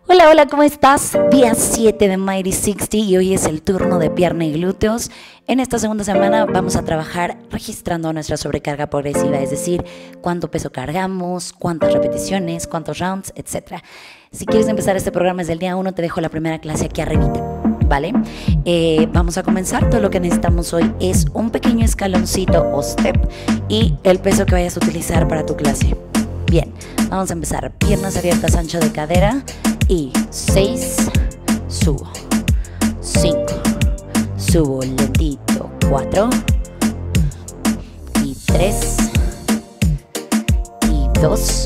Hola, hola, ¿cómo estás? Día 7 de Mighty 60 y hoy es el turno de pierna y glúteos. En esta segunda semana vamos a trabajar registrando nuestra sobrecarga progresiva, es decir, cuánto peso cargamos, cuántas repeticiones, cuántos rounds, etc. Si quieres empezar este programa desde el día 1, te dejo la primera clase aquí arribita, ¿vale? Vamos a comenzar. Todo lo que necesitamos hoy es un pequeño escaloncito o step y el peso que vayas a utilizar para tu clase. Bien, vamos a empezar. Piernas abiertas, ancho de cadera. Y 6, subo, 5, subo lentito, 4, y 3, y 2,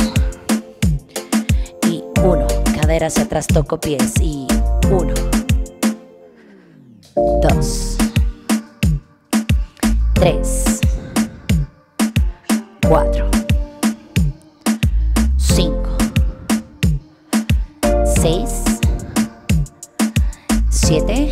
y 1. Cadera hacia atrás, toco pies, y 1, 2, 3, 4, 5, 6, 7,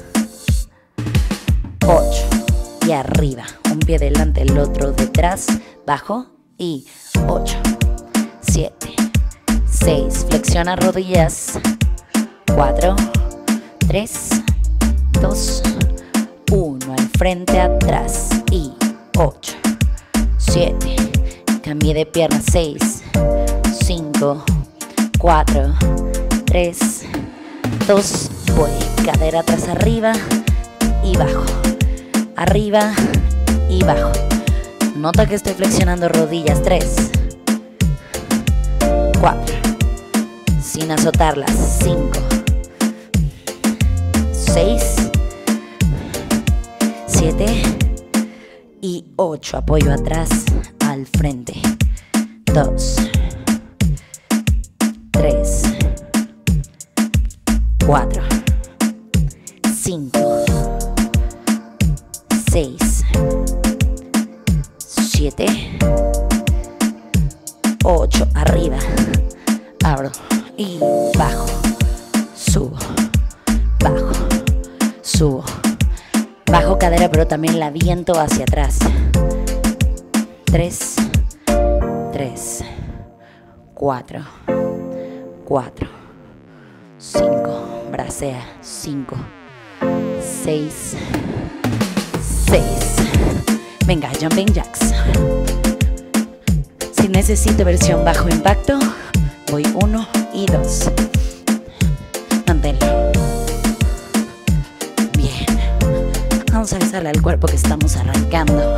8 y arriba, un pie delante, el otro detrás, bajo y 8, 7, 6, flexiona rodillas, 4, 3, 2, 1, al frente, atrás y 8, 7, cambié de pierna, 6, 5, 4, 3, 2, voy, cadera atrás, arriba y bajo, arriba y bajo. Nota que estoy flexionando rodillas, 3, 4, sin azotarlas, 5, 6, 7 y 8. Apoyo atrás, al frente, 2, 3, 4, 5, 6, 7, 8, arriba, abro y bajo, subo, bajo, subo, bajo cadera pero también la viento hacia atrás, 3, 3, 4, 4, 5, bracea, 5, 6, 6. Venga, jumping jacks. Si necesito versión bajo impacto, voy 1 y 2. Manténlo. Bien. Vamos a avisarle al cuerpo que estamos arrancando.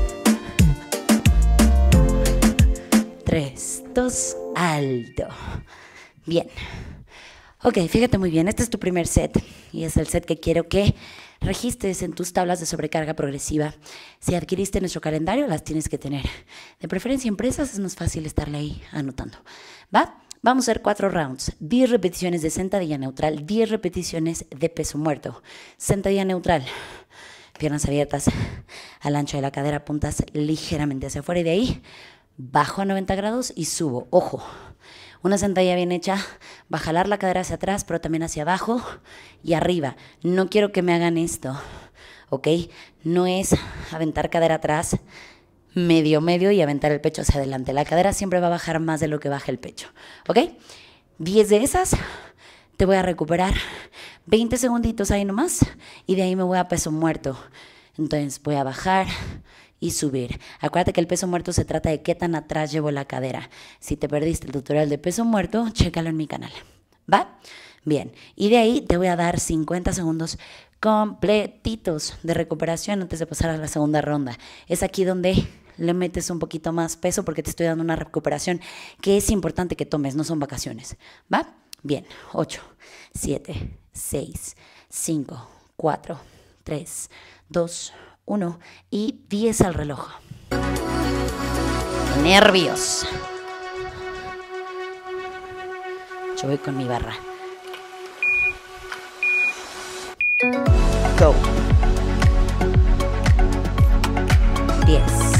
3, 2, alto. Bien. Ok, fíjate muy bien, este es tu primer set y es el set que quiero que registres en tus tablas de sobrecarga progresiva. Si adquiriste nuestro calendario, las tienes que tener. De preferencia impresas, es más fácil estarle ahí anotando. ¿Va? Vamos a hacer 4 rounds, 10 repeticiones de sentadilla neutral, 10 repeticiones de peso muerto. Sentadilla neutral, piernas abiertas al ancho de la cadera, puntas ligeramente hacia afuera y de ahí bajo a 90 grados y subo. Ojo. Una sentadilla bien hecha va a jalar la cadera hacia atrás, pero también hacia abajo y arriba. No quiero que me hagan esto, ¿ok? No es aventar cadera atrás, medio y aventar el pecho hacia adelante. La cadera siempre va a bajar más de lo que baja el pecho, ¿ok? 10 de esas, te voy a recuperar 20 segunditos ahí nomás y de ahí me voy a peso muerto. Entonces voy a bajar y subir. Acuérdate que el peso muerto se trata de qué tan atrás llevo la cadera. Si te perdiste el tutorial de peso muerto, chécalo en mi canal. ¿Va? Bien. Y de ahí te voy a dar 50 segundos completitos de recuperación antes de pasar a la segunda ronda. Es aquí donde le metes un poquito más peso porque te estoy dando una recuperación que es importante que tomes, no son vacaciones. ¿Va? Bien. 8, 7, 6, 5, 4, 3, 2, 1 y 10 al reloj. Nervios. Yo voy con mi barra. Go. 10,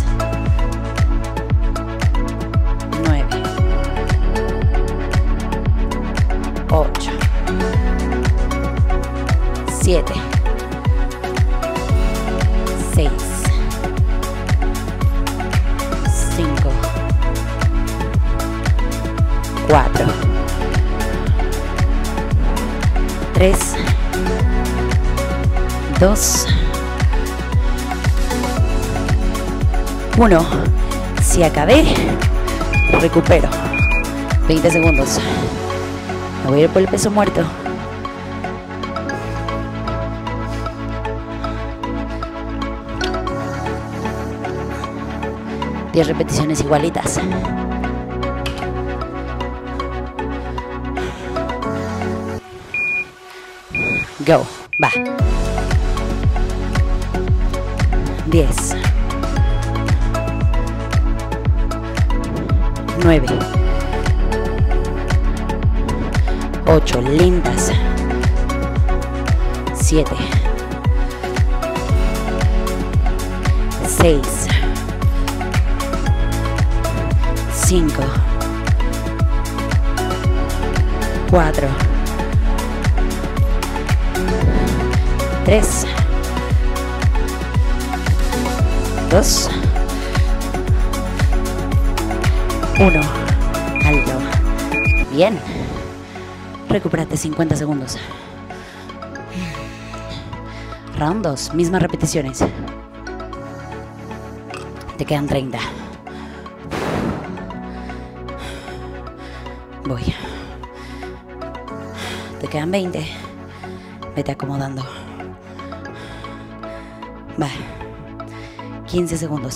9, 8, 7, 6, 5, 4, 3, 2, 1. Si acabé, recupero. 20 segundos. Me voy a ir por el peso muerto. Diez repeticiones igualitas. Go. Va. 10. 9. 8. Lindas. 7. 6. 5. 4. 3. 2. 1. Alto. Bien. Recupérate 50 segundos. Round 2. Mismas repeticiones. Te quedan 30. Voy. Te quedan 20. Vete acomodando. Va. 15 segundos.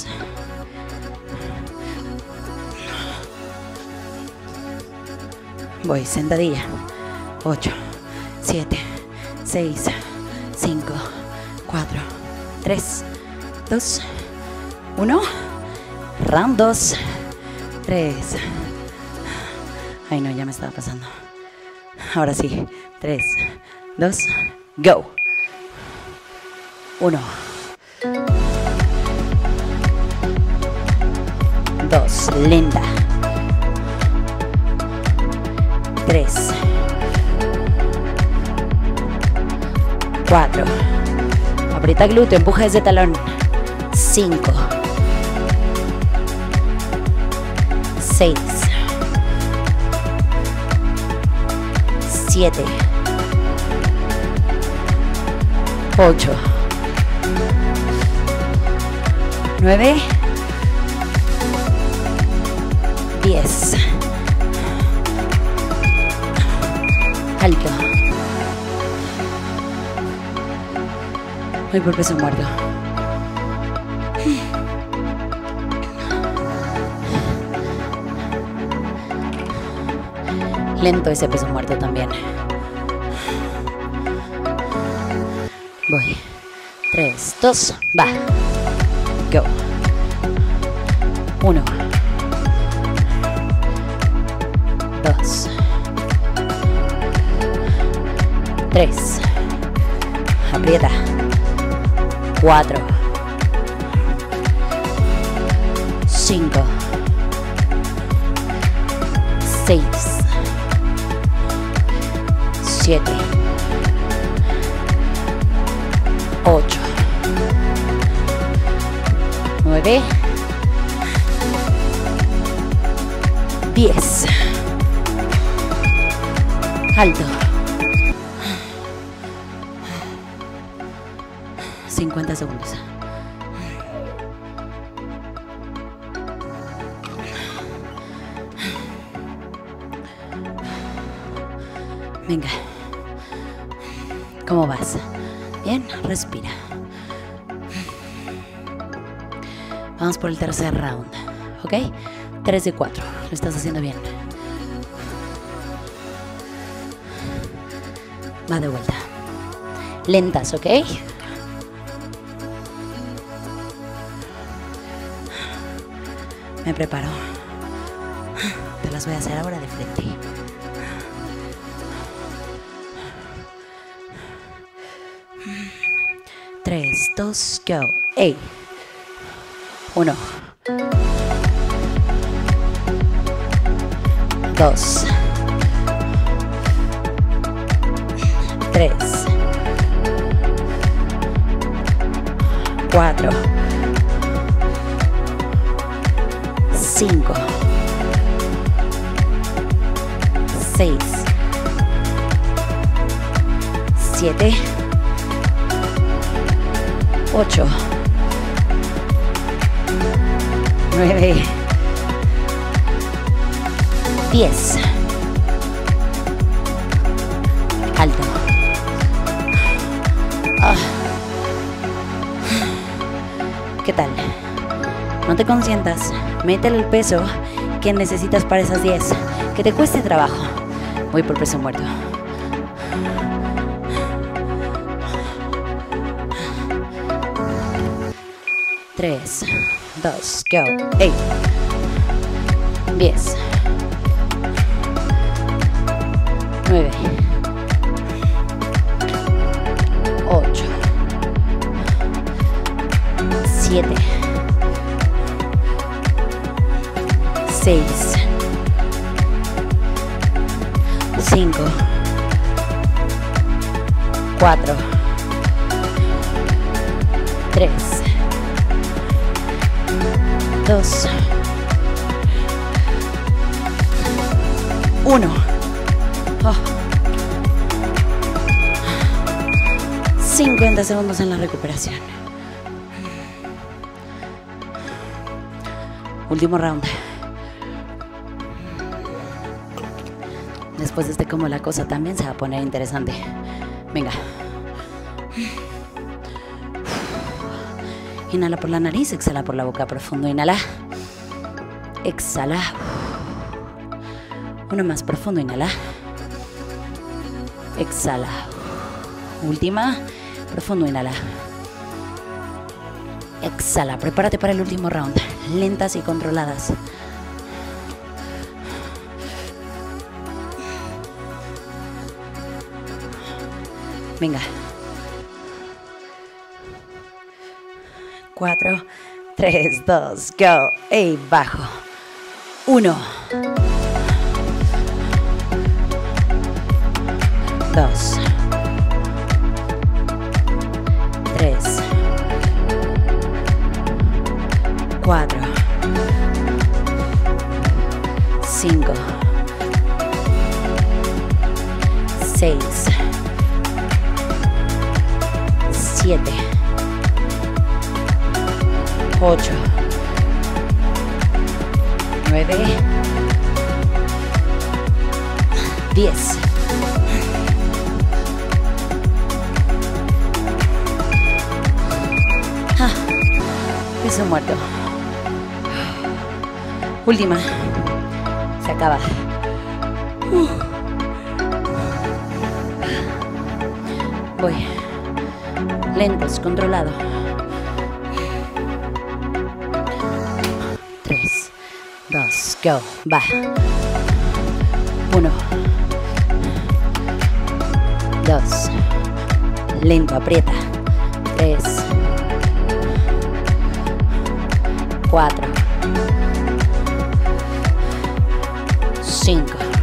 Voy, sentadilla. 8, 7, 6, 5, 4, 3, 2, 1. Round 2. 3. Ay, no, ya me estaba pasando. Ahora sí. 3, 2, go. 1. 2, lenta. 3. 4. Aprieta glúteo, empuja desde talón. 5. 6. 7. 8. 9. 10. Alto. Voy por peso muerto. Lento ese peso muerto también. Voy. 3, 2, va. Go. 1. 2. 3. Aprieta. 4. 5. 6. 7. 8. 9. 10. Alto. 50 segundos. Venga. ¿Cómo vas? Bien, respira. Vamos por el tercer round, ¿ok? 3 de 4, lo estás haciendo bien. Va de vuelta. Lentas, ¿ok? Me preparo. Te las voy a hacer ahora de frente. 3, 2, go. 1. 2. 3. 4. 5. 6. 7, 8, 9, 10. Alto. ¿Qué tal? No te consientas. Métele el peso que necesitas para esas 10. Que te cueste trabajo. Voy por peso muerto. 3, 2, go. 8, 10, 9, 8, 7, 6, 5, 4, 3, 2, 1. 50 segundos en la recuperación. Último round. Después de este, como la cosa también se va a poner interesante. Venga. Inhala por la nariz, exhala por la boca profundo. Inhala. Exhala. Uno más profundo, inhala. Exhala. Última. Profundo, inhala. Exhala. Prepárate para el último round. Lentas y controladas. Venga. 4, 3, 2, go. Y bajo. 1, 2, 3, 4, 5, 6, 7, 8, 9, 10. Peso muerto. Última. Se acaba. Voy. Lentos, controlado. 3, 2, go. Va. 1, 2. Lento, aprieta. 3, 4, 5,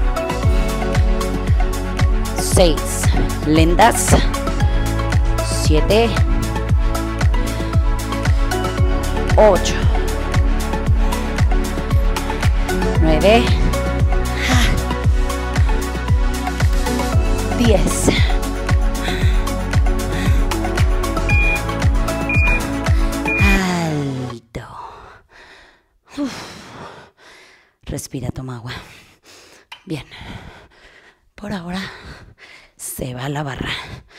6, lentas, 7, 8, 9, 10. Respira, toma agua. Bien. Por ahora se va la barra.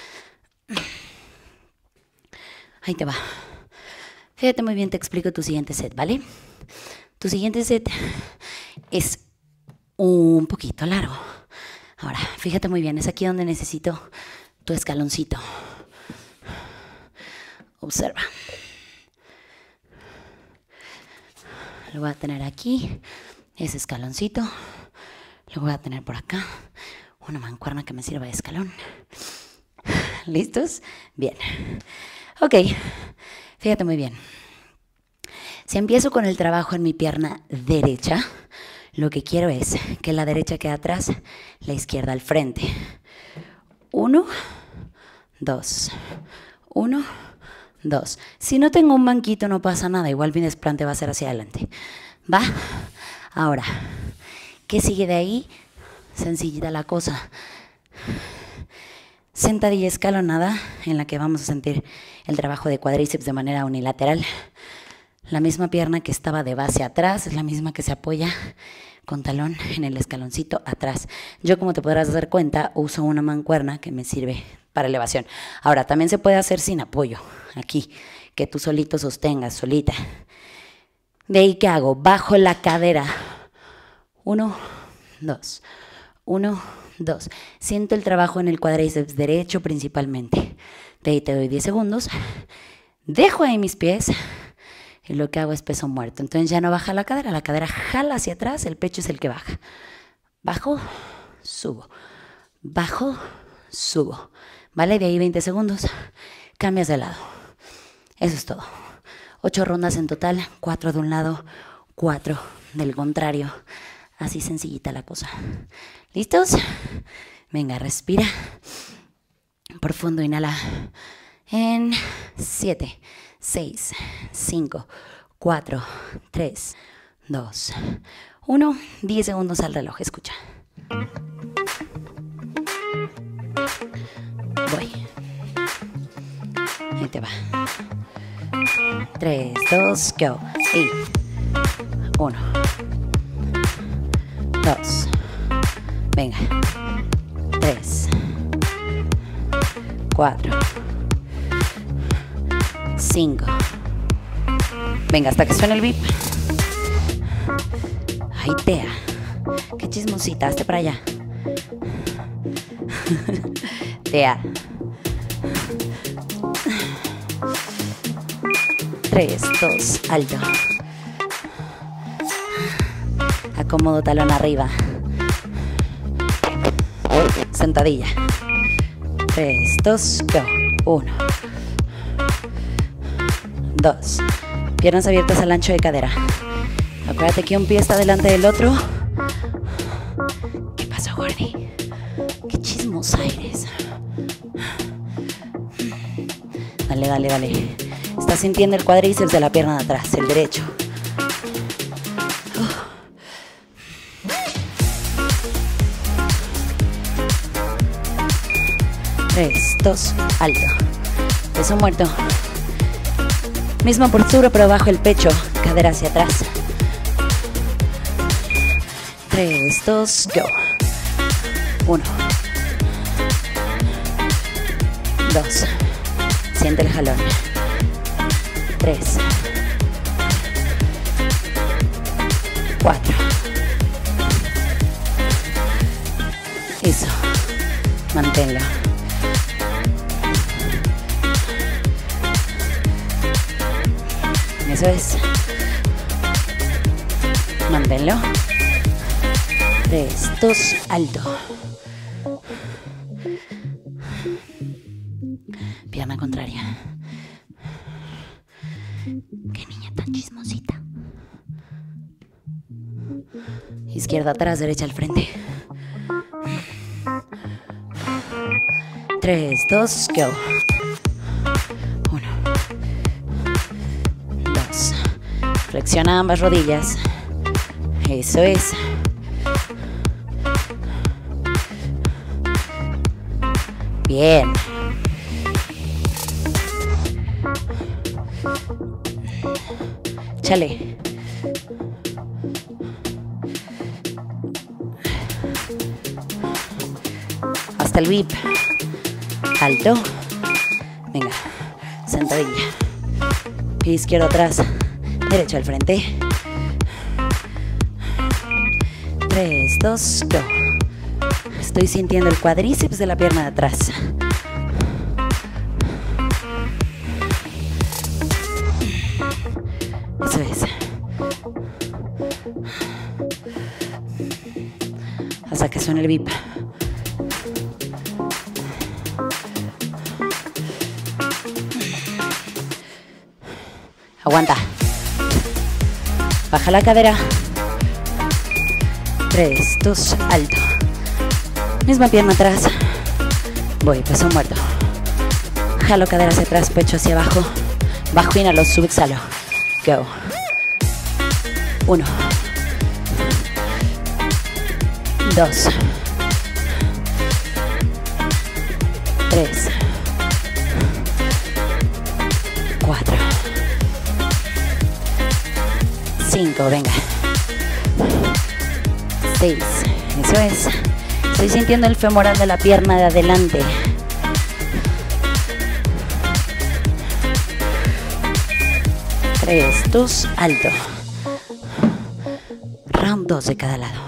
Ahí te va. Fíjate muy bien, te explico tu siguiente set, ¿vale? Tu siguiente set es un poquito largo. Ahora, fíjate muy bien, es aquí donde necesito tu escaloncito. Observa. Lo voy a tener aquí. Ese escaloncito, lo voy a tener por acá, una mancuerna que me sirva de escalón. ¿Listos? Bien. Ok, fíjate muy bien. Si empiezo con el trabajo en mi pierna derecha, lo que quiero es que la derecha quede atrás, la izquierda al frente. 1, 2, 1, 2. Si no tengo un banquito no pasa nada, igual mi desplante va a ser hacia adelante. ¿Va? Ahora, ¿qué sigue de ahí? Sencillita la cosa. Sentadilla escalonada en la que vamos a sentir el trabajo de cuádriceps de manera unilateral. La misma pierna que estaba de base atrás es la misma que se apoya con talón en el escaloncito atrás. Yo, como te podrás dar cuenta, uso una mancuerna que me sirve para elevación. Ahora, también se puede hacer sin apoyo, aquí, que tú solito sostengas, solita. De ahí, ¿qué hago? Bajo la cadera. 1, 2, 1, 2. Siento el trabajo en el cuádriceps derecho principalmente. De ahí te doy 10 segundos. Dejo ahí mis pies. Y lo que hago es peso muerto. Entonces ya no baja la cadera jala hacia atrás, el pecho es el que baja. Bajo, subo. Bajo, subo. ¿Vale? De ahí 20 segundos. Cambias de lado. Eso es todo. 8 rondas en total. 4 de un lado, 4 del contrario. Así sencillita la cosa. ¿Listos? Venga, respira. Profundo, inhala. En 7, 6, 5, 4, 3, 2, 1. 10 segundos al reloj, escucha. Voy. Ahí te va. 3, 2, go. Y 1, 2. Venga. 3, 4, 5. Venga, hasta que suene el bip. Ay, Tea. Qué chismosita, hazte para allá. Tea. 3, 2, alto. Acomodo talón arriba. Sentadilla. 3, 2, go. 1, 2. Piernas abiertas al ancho de cadera. Acuérdate que un pie está delante del otro. ¿Qué pasó, Gordy? Qué chismosa eres. Dale, dale, dale. Estás sintiendo el cuádriceps de la pierna de atrás, el derecho. 3, 2, alto. Peso muerto. Misma postura pero bajo el pecho, cadera hacia atrás. 3, 2, go. 1, 2. Siente el jalón. 3, 4. Eso. Manténlo. Eso es. Manténlo. 3, 2, alto. Pierna contraria. Qué niña tan chismosita. Izquierda atrás, derecha al frente. 3, 2, go. 1, 2. Flexiona ambas rodillas. Eso es. Bien. Chale. Hasta el whip. Alto. Venga. Sentadilla. Pie izquierdo atrás. Derecho al frente. 3, 2, go. Estoy sintiendo el cuádriceps de la pierna de atrás. Eso es. Hasta que suene el bip. Aguanta. Baja la cadera. 3, 2, alto. Misma pierna atrás. Voy, peso muerto. Jalo cadera hacia atrás, pecho hacia abajo. Bajo, inhalo, subo, exhalo. Go. 1, 2, 3, 4, 5, venga. 6, eso es. Estoy sintiendo el femoral de la pierna de adelante. 3, 2, alto. Round 2 de cada lado.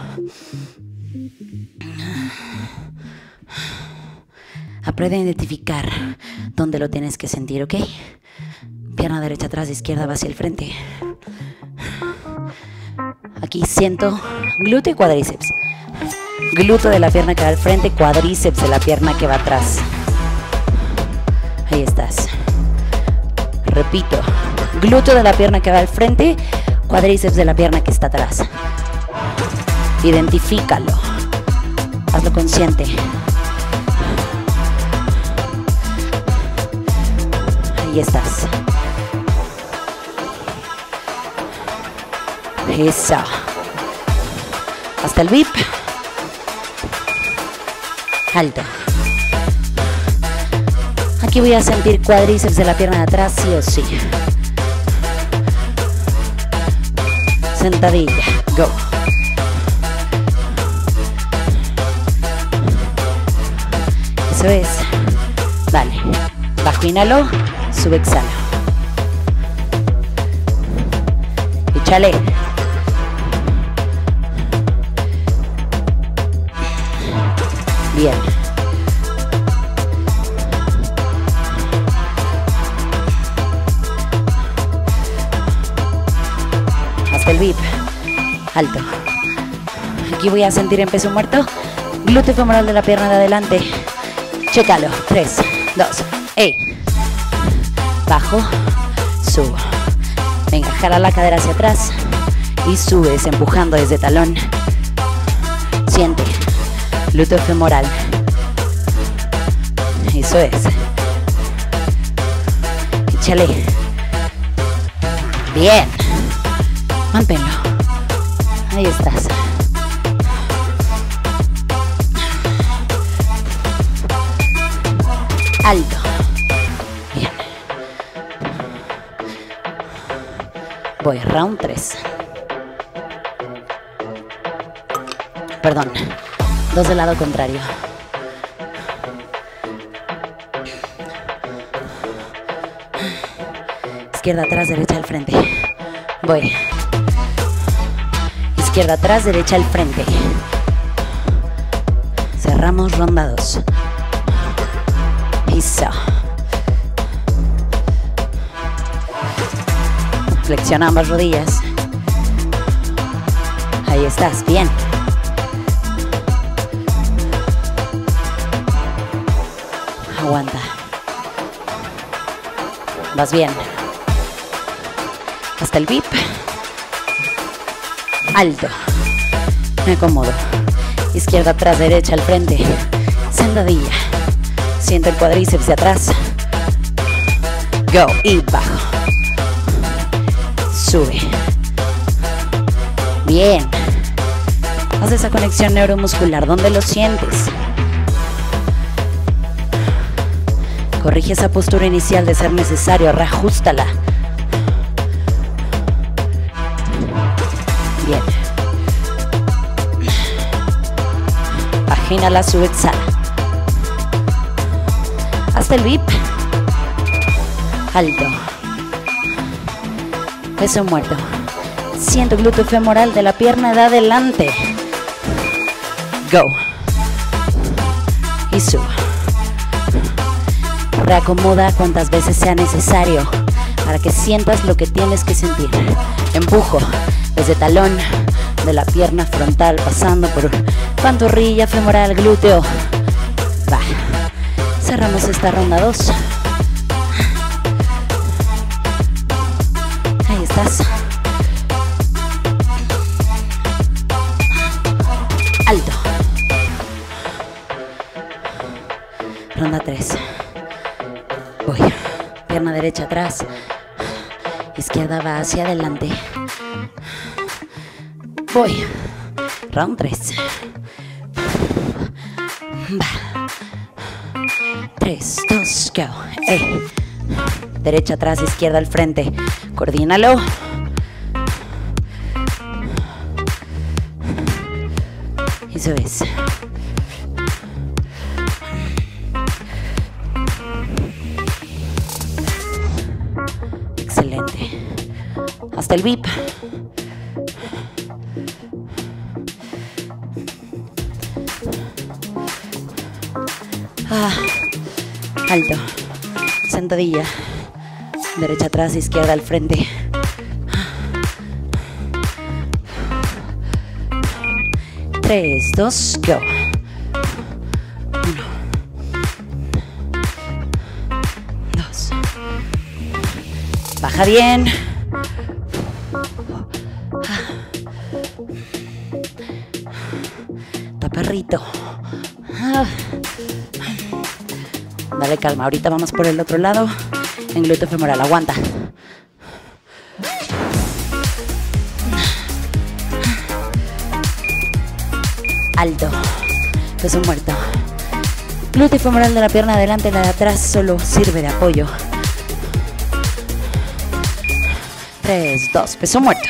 Aprende a identificar dónde lo tienes que sentir, ¿ok? Pierna derecha atrás, izquierda va hacia el frente. Aquí siento glúteo y cuádriceps. Glúteo de la pierna que va al frente, cuádriceps de la pierna que va atrás. Ahí estás. Repito, glúteo de la pierna que va al frente, cuádriceps de la pierna que está atrás. Identifícalo. Hazlo consciente. Ahí estás. Eso. Hasta el VIP. Alto. Aquí voy a sentir cuádriceps de la pierna de atrás, sí o sí. Sentadilla. Go. Eso es. Dale. Bajo, inhalo. Sube, exhala. Échale. Bien. Hasta el VIP. Alto. Aquí voy a sentir en peso muerto. Glúteo femoral de la pierna de adelante. Chécalo. 3, 2, ¡ey! Bajo. Subo. Venga, jala la cadera hacia atrás. Y subes empujando desde talón. Siente. Glúteo femoral. Eso es. Échale. Bien. Manténlo. Ahí estás. Alto. Bien. Voy, round 3. Perdón. 2 del lado contrario. Izquierda atrás, derecha al frente. Voy. Izquierda atrás, derecha al frente. Cerramos ronda 2. Eso. Flexiona ambas rodillas. Ahí estás, bien. Aguanta. Vas bien. Hasta el VIP. Alto. Me acomodo. Izquierda atrás, derecha al frente. Sentadilla. Siento el cuádriceps de atrás. Go. Y bajo. Sube. Bien. Haz esa conexión neuromuscular. ¿Dónde lo sientes? Corrige esa postura inicial de ser necesario, reajústala. Bien. Inhala, sube, exhala. Hasta el VIP. Alto. Peso muerto. Siento glúteo femoral de la pierna de adelante. Go. Y subo. Reacomoda cuantas veces sea necesario para que sientas lo que tienes que sentir. Empujo desde talón de la pierna frontal, pasando por pantorrilla, femoral, glúteo. Va. Cerramos esta ronda 2. Ahí estás. Alto. Ronda 3. Voy. Pierna derecha atrás. Izquierda va hacia adelante. Voy. Round 3. Va. 3, 2, go. Derecha atrás, izquierda al frente. Coordínalo. Eso es. Excelente. Hasta el VIP. Alto. Sentadilla. Derecha atrás, izquierda al frente. 3, 2, go. 1, 2. Baja bien. Taperrito. Dale calma, ahorita vamos por el otro lado. En glúteo femoral, aguanta. Alto, peso muerto. Glúteo femoral de la pierna adelante, la de atrás solo sirve de apoyo. 3, 2, peso muerto.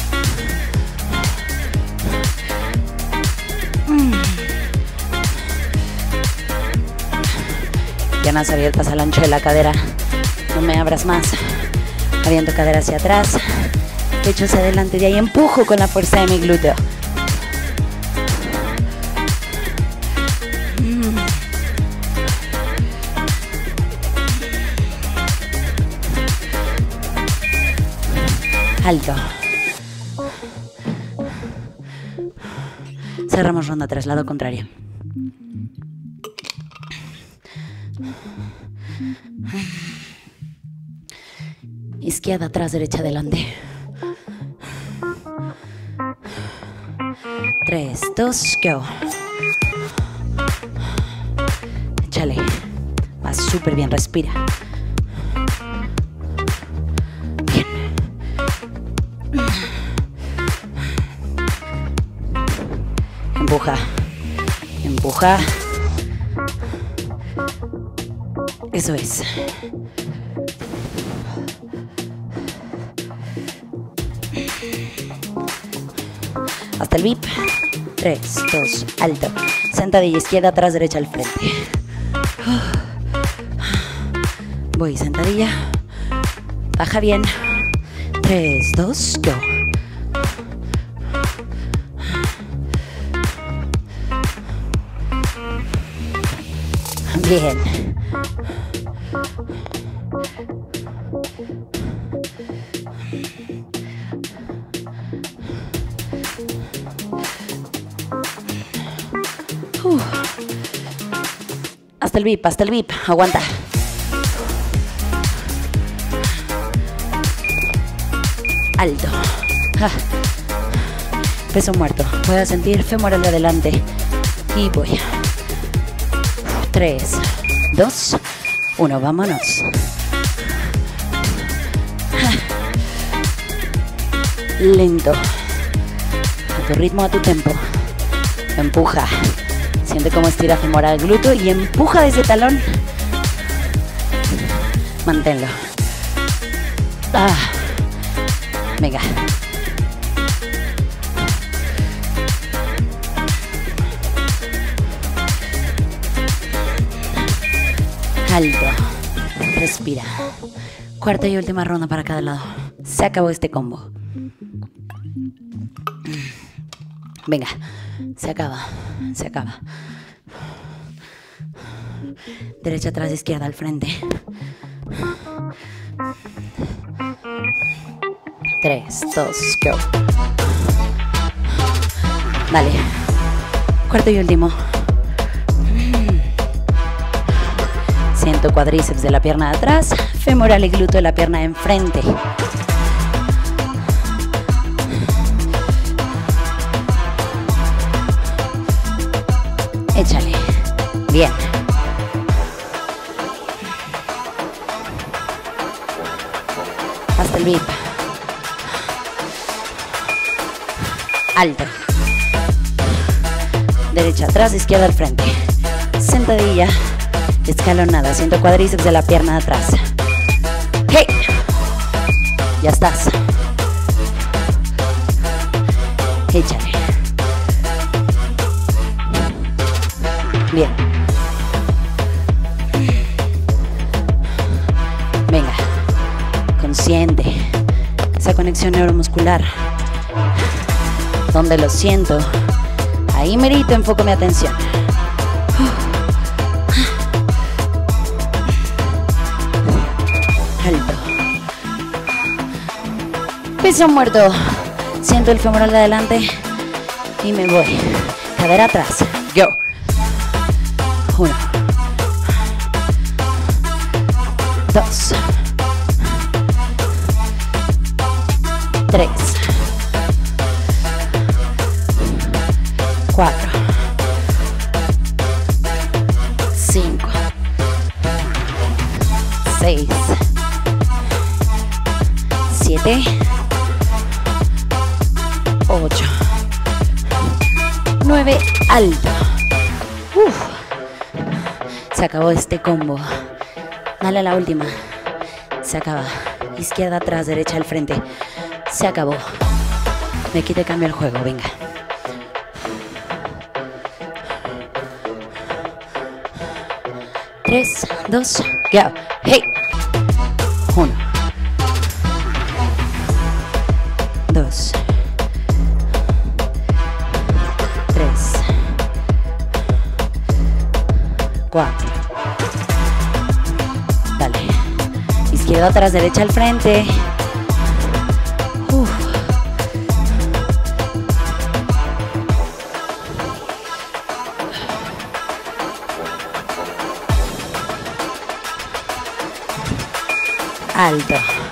Piernas abiertas al ancho de la cadera. No me abras más. Aviento cadera hacia atrás. Pecho hacia adelante. De ahí empujo con la fuerza de mi glúteo. Alto. Cerramos ronda 3, lado contrario. Izquierda atrás, derecha adelante. 3, 2, go. Échale. Va súper bien, respira. Bien. Empuja. Empuja. Eso es. Hasta el VIP. 3, 2, alto. Sentadilla izquierda atrás, derecha al frente. Voy, sentadilla. Baja bien. 3, 2, go. Bien. Hasta el VIP, hasta el VIP. Aguanta. Alto. Peso muerto. Voy a sentir femoral de adelante. Y voy. 3, 2, 1. Vámonos. Lento. A tu ritmo, a tu tempo. Empuja. Siente cómo estira femoral glúteo y empuja desde talón. Manténlo. Venga. Alto. Respira. Cuarta y última ronda para cada lado. Se acabó este combo. Venga, se acaba, se acaba. Derecha atrás, izquierda al frente. 3, 2, go. Dale. Cuarto y último. Siento cuádriceps de la pierna de atrás, femoral y glúteo de la pierna de enfrente. Échale. Bien. Hasta el VIP. Alto. Derecha atrás, izquierda al frente. Sentadilla. Escalonada, siento cuádriceps de la pierna de atrás. ¡Hey! Ya estás. Échale. Bien. Venga. Consciente. Esa conexión neuromuscular. Donde lo siento. Ahí merito, enfoco mi atención. Alto. Peso muerto. Siento el femoral de adelante y me voy. Cadera atrás. Go. 1, 2, 3, 4, 5, 6, 7, 8, 9, alto. Se acabó este combo. Dale a la última. Se acaba. Izquierda atrás, derecha al frente. Se acabó. Me quito y cambio el juego, venga. Tres, 2, go. Hey. 1, 2, 3, 4. Dale. Izquierda atrás, derecha al frente. Alto.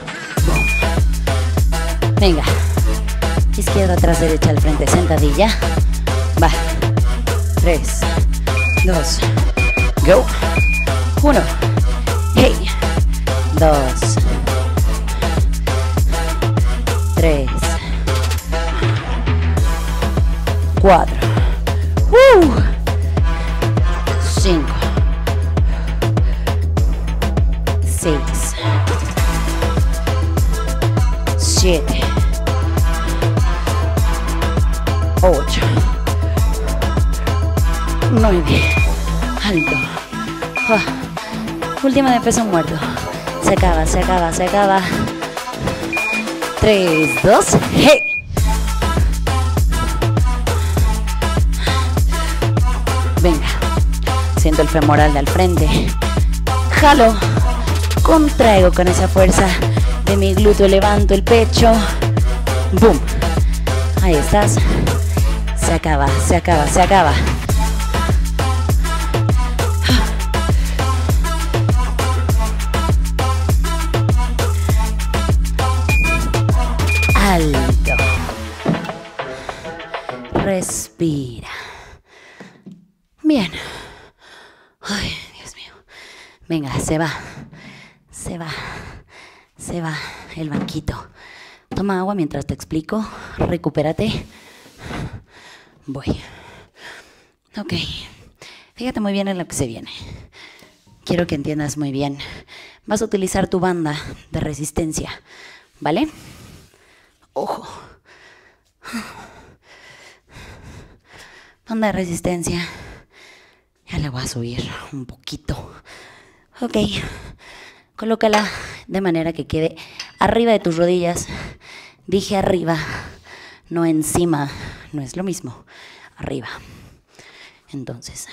Venga. Izquierda atrás, derecha al frente. Sentadilla. Va. 3, 2, go. 1. Hey. 2, 3, 4, 5, 6, 7, 8, 9. Alto. Última de peso muerto. Se acaba, se acaba, se acaba. 3, 2, hey. Venga. Siento el femoral de al frente. Jalo. Contraigo con esa fuerza de mi glúteo. Levanto el pecho. Boom. Ahí estás. Se acaba, se acaba, se acaba. Alto. Respira. Bien. Ay, Dios mío. Venga, se va. Se va. Se va el banquito. Toma agua mientras te explico. Recupérate. Voy. Ok. Fíjate muy bien en lo que se viene. Quiero que entiendas muy bien. Vas a utilizar tu banda de resistencia. ¿Vale? Ojo. Banda de resistencia. Ya le voy a subir un poquito. Ok. Colócala de manera que quede arriba de tus rodillas. Dije arriba, no encima. No es lo mismo. Arriba. Entonces,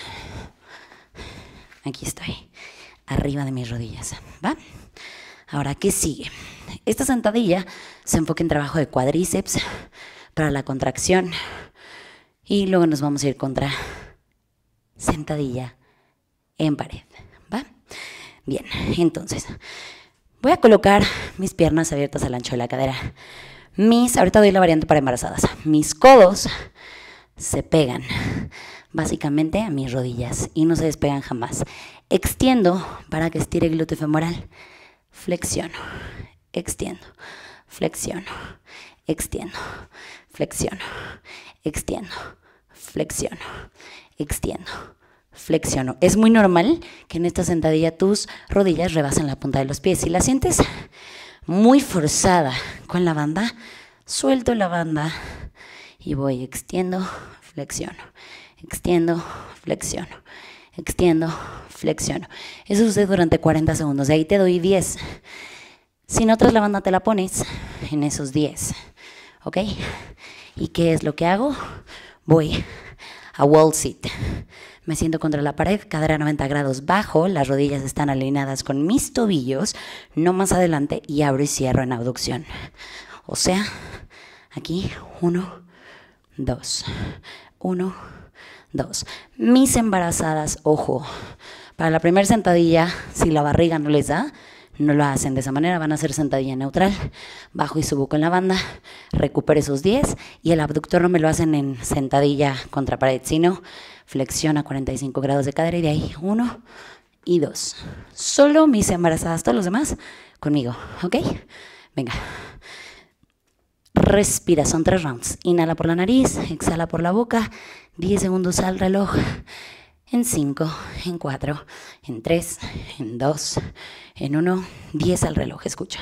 aquí estoy. Arriba de mis rodillas. ¿Va? Ahora, ¿qué sigue? Esta sentadilla se enfoca en trabajo de cuádriceps para la contracción. Y luego nos vamos a ir contra sentadilla en pared. ¿Va? Bien, entonces voy a colocar mis piernas abiertas al ancho de la cadera. Ahorita doy la variante para embarazadas. Mis codos se pegan básicamente a mis rodillas y no se despegan jamás. Extiendo para que estire el glúteo femoral. Flexiono, extiendo, flexiono, extiendo, flexiono, extiendo, flexiono, extiendo, flexiono. Es muy normal que en esta sentadilla tus rodillas rebasen la punta de los pies. Si la sientes muy forzada con la banda, suelto la banda y voy, extiendo, flexiono, extiendo, flexiono, extiendo, flexiono. Eso sucede durante 40 segundos. De ahí te doy 10. Si no traes la banda, te la pones en esos 10. ¿Ok? ¿Y qué es lo que hago? Voy a wall sit. Me siento contra la pared, cadera 90 grados bajo, las rodillas están alineadas con mis tobillos, no más adelante, y abro y cierro en abducción. O sea, aquí, 1, 2, 1, 2. Mis embarazadas, ojo, para la primera sentadilla, si la barriga no les da, no lo hacen de esa manera, van a hacer sentadilla neutral, bajo y subo con la banda, recupero esos 10 y el abductor no me lo hacen en sentadilla contra pared, sino flexión a 45 grados de cadera y de ahí 1 y 2. Solo mis embarazadas, todos los demás conmigo, ¿ok? Venga. Respira, son 3 rounds. Inhala por la nariz, exhala por la boca, 10 segundos al reloj. En 5, en 4, en 3, en 2, en 1, 10 al reloj, escucha.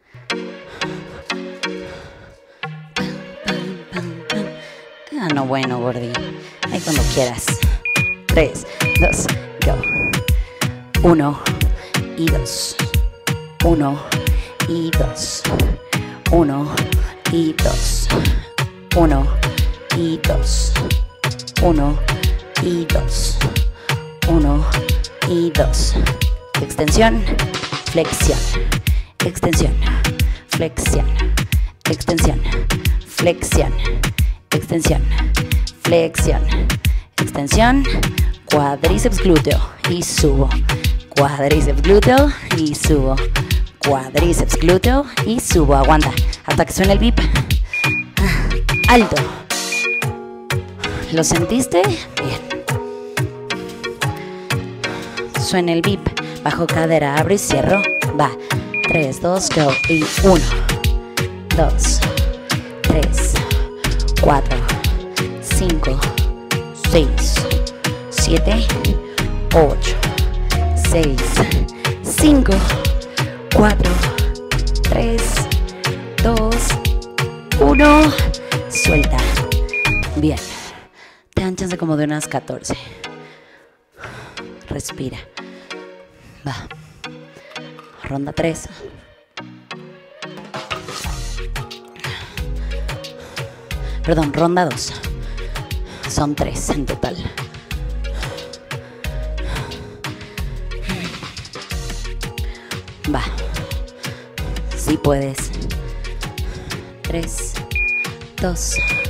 Ah, no, bueno, gordi. Ahí cuando quieras. 3, 2, go. 1 y 2. 1 y 2. 1 y 2. 1 y 2. 1 y 2. 1 y 2. Extensión, flexión, extensión, flexión, extensión, flexión, extensión, flexión, extensión, cuádriceps glúteo y subo, cuádriceps glúteo y subo, cuádriceps glúteo y subo. Aguanta hasta que suene el bip. Alto. ¿Lo sentiste? Bien. Suena el bip, bajo cadera, abro y cierro, va, 3, 2, go, y 1, 2, 3, 4, 5, 6, 7, 8, 6, 5, 4, 3, 2, 1, suelta, bien, te dan chance como de unas 14, respira. Va. Ronda 3. Perdón, ronda 2. Son 3 en total. Va. Si puedes. 3, 2,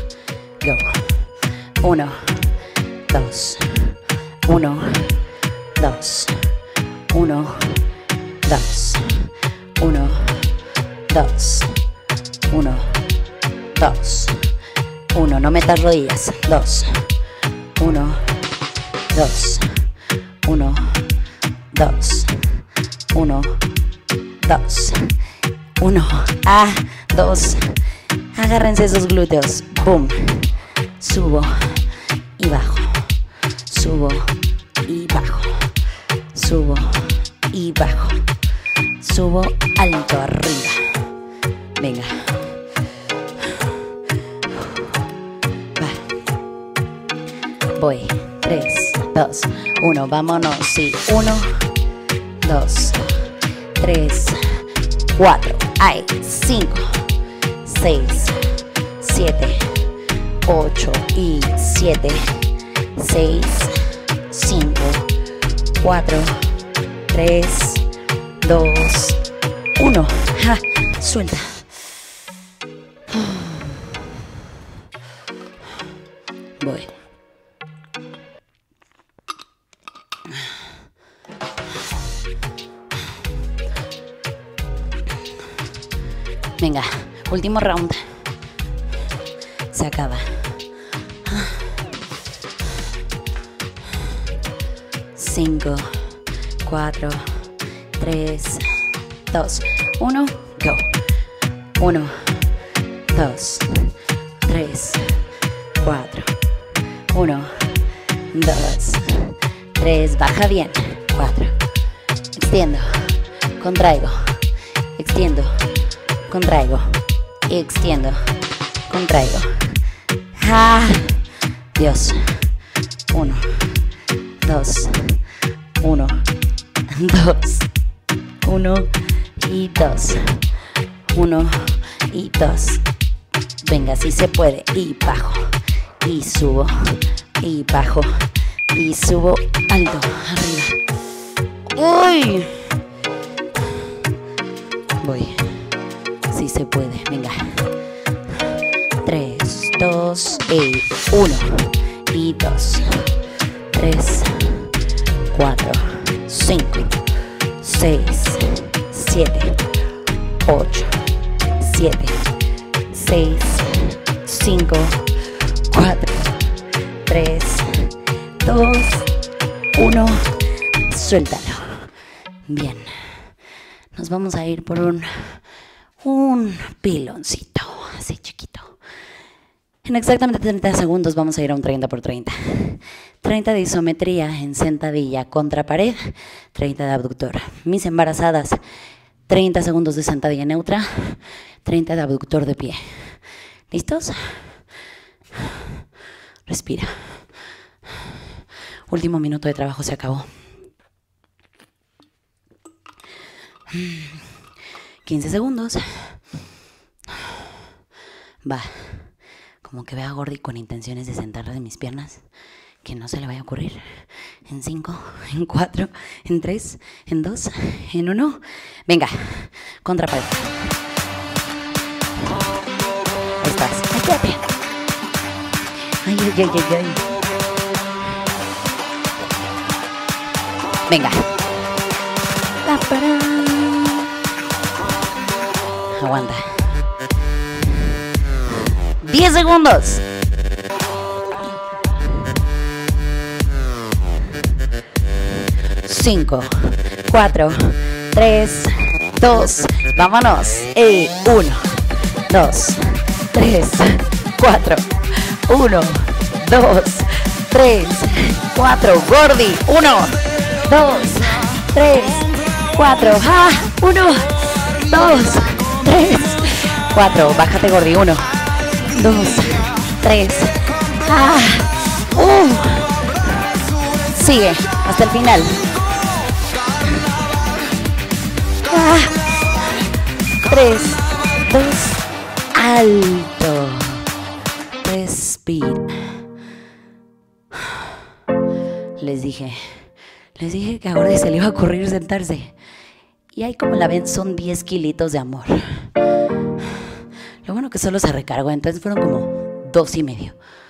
go. 1, 2, 1, 2. 1, 2, 1, 2, 1, 2, 1, no metas rodillas, 2, 1, 2, 1, 2, 1, 2, 1, 2, agárrense esos glúteos, boom, subo y bajo, subo y bajo, subo y bajo, subo alto arriba, venga, va, voy, 3, 2, 1, vámonos, sí, 1, 2, 3, 4, ay, 5, 6, 7, 8 y 7, 6, 5, 4, 3, 2, 1. Ja, suelta. Voy. Venga, último round. Se acaba. 5, 4, 3, 2, 1, go. 1, 2, 3, 4, 1, 2, 3, baja bien, 4, extiendo, contraigo, extiendo, contraigo, extiendo, contraigo. Dios. 1, 2, 1, 2, 1 y 2, 1 y 2. Venga, si se puede. Y bajo, y subo, y bajo, y subo, alto, arriba. ¡Uy! Voy. Si se puede, venga. 3, 2 y 1 y 2, 3, 4, 5, 6, 7, 8, 7, 6, 5, 4, 3, 2, 1. Suéltalo. Bien. Nos vamos a ir por un piloncito, así chiquito. En exactamente 30 segundos vamos a ir a un 30 por 30. 30 de isometría en sentadilla contra pared, 30 de abductor. Mis embarazadas, 30 segundos de sentadilla neutra, 30 de abductor de pie. ¿Listos? Respira. Último minuto de trabajo, se acabó. 15 segundos. Va. Como que vea a Gordy con intenciones de sentarla de mis piernas, que no se le vaya a ocurrir. En 5, en 4, en 3, en 2, en 1. Venga, contra pared. Ahí estás. Ay, quédate. Ay, ay, ay, ay, ay. Venga. Aguanta. 10 segundos. 5, 4, 3, 2, vámonos. 1, 2, 3, 4, 1, 2, 3, 4. Gordy. 1, 2, 3, 4. 1, 2, 3, 4. Bájate, Gordy. 1, 2, 3. Sigue hasta el final. 3, 2, alto. Respira. Les dije que a Gordy se le iba a ocurrir sentarse. Y ahí, como la ven, son 10 kilitos de amor. Lo bueno que solo se recargó, entonces fueron como 2,5.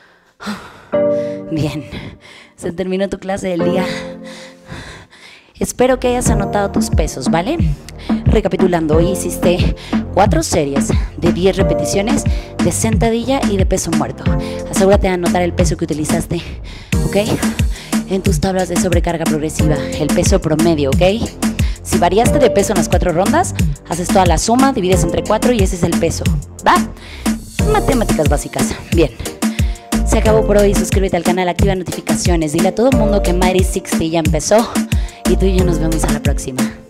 Bien, se terminó tu clase del día. Espero que hayas anotado tus pesos, ¿vale? Recapitulando, hoy hiciste 4 series de 10 repeticiones de sentadilla y de peso muerto. Asegúrate de anotar el peso que utilizaste, ¿ok? En tus tablas de sobrecarga progresiva, el peso promedio, ¿ok? Si variaste de peso en las 4 rondas, haces toda la suma, divides entre 4 y ese es el peso, ¿va? Matemáticas básicas. Bien. Se acabó por hoy. Suscríbete al canal, activa notificaciones. Dile a todo el mundo que Mighty 60 ya empezó. Y tú y yo nos vemos a la próxima.